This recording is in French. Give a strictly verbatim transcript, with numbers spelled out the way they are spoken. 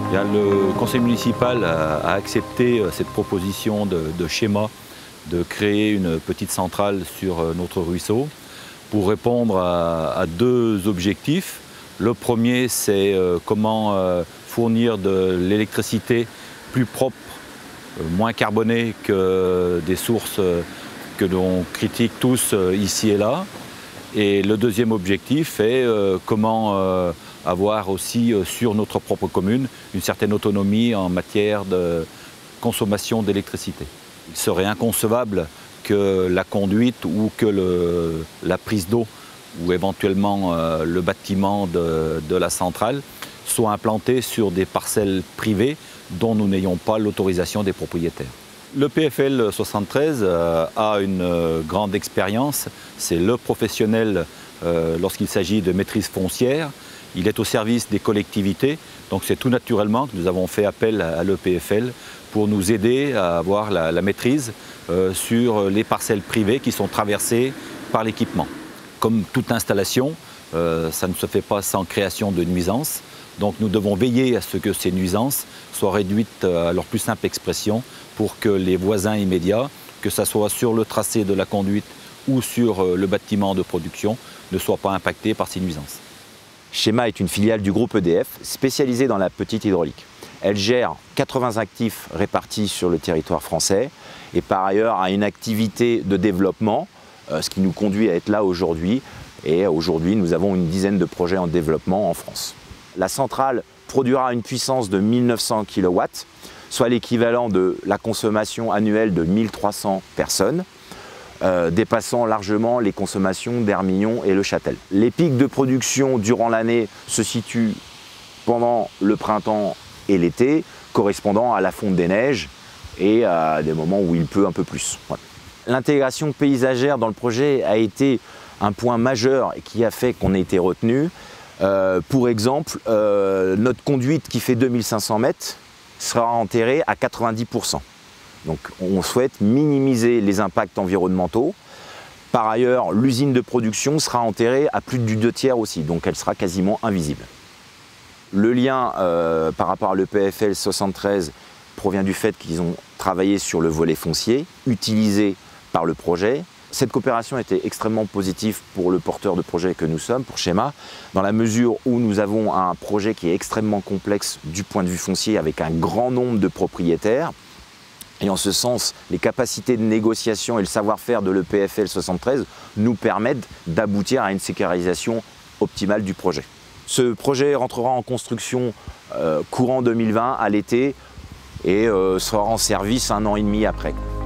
Bien, le conseil municipal a, a accepté cette proposition de, de schéma de créer une petite centrale sur notre ruisseau pour répondre à, à deux objectifs. Le premier, c'est euh, comment euh, fournir de l'électricité plus propre, euh, moins carbonée que des sources euh, que l'on critique tous euh, ici et là. Et le deuxième objectif est euh, comment euh, avoir aussi euh, sur notre propre commune une certaine autonomie en matière de consommation d'électricité. Il serait inconcevable que la conduite ou que le, la prise d'eau ou éventuellement euh, le bâtiment de, de la centrale soit implanté sur des parcelles privées dont nous n'ayons pas l'autorisation des propriétaires. Le P F L soixante-treize euh, a une euh, grande expérience, c'est le professionnel euh, lorsqu'il s'agit de maîtrise foncière. Il est au service des collectivités, donc c'est tout naturellement que nous avons fait appel à l'E P F L pour nous aider à avoir la, la maîtrise euh, sur les parcelles privées qui sont traversées par l'équipement. Comme toute installation, euh, ça ne se fait pas sans création de nuisances, donc nous devons veiller à ce que ces nuisances soient réduites à leur plus simple expression pour que les voisins immédiats, que ce soit sur le tracé de la conduite ou sur le bâtiment de production, ne soient pas impactés par ces nuisances. Schéma est une filiale du groupe E D F spécialisée dans la petite hydraulique. Elle gère quatre-vingts actifs répartis sur le territoire français et par ailleurs a une activité de développement, ce qui nous conduit à être là aujourd'hui. Et aujourd'hui, nous avons une dizaine de projets en développement en France. La centrale produira une puissance de mille neuf cents kilowatts, soit l'équivalent de la consommation annuelle de mille trois cents personnes, euh, dépassant largement les consommations d'Hermillon et Le Châtel. Les pics de production durant l'année se situent pendant le printemps et l'été, correspondant à la fonte des neiges et à des moments où il pleut un peu plus. Voilà. L'intégration paysagère dans le projet a été un point majeur et qui a fait qu'on a été retenu. Euh, pour exemple, euh, notre conduite qui fait deux mille cinq cents mètres sera enterrée à quatre-vingt-dix pour cent. Donc on souhaite minimiser les impacts environnementaux. Par ailleurs, l'usine de production sera enterrée à plus du deux tiers aussi, donc elle sera quasiment invisible. Le lien euh, par rapport à l'E P F L soixante-treize provient du fait qu'ils ont travaillé sur le volet foncier, utilisé par le projet. Cette coopération était extrêmement positive pour le porteur de projet que nous sommes, pour Schéma, dans la mesure où nous avons un projet qui est extrêmement complexe du point de vue foncier avec un grand nombre de propriétaires. Et en ce sens, les capacités de négociation et le savoir-faire de l'E P F L soixante-treize nous permettent d'aboutir à une sécurisation optimale du projet. Ce projet rentrera en construction euh, courant deux mille vingt à l'été et euh, sera en service un an et demi après.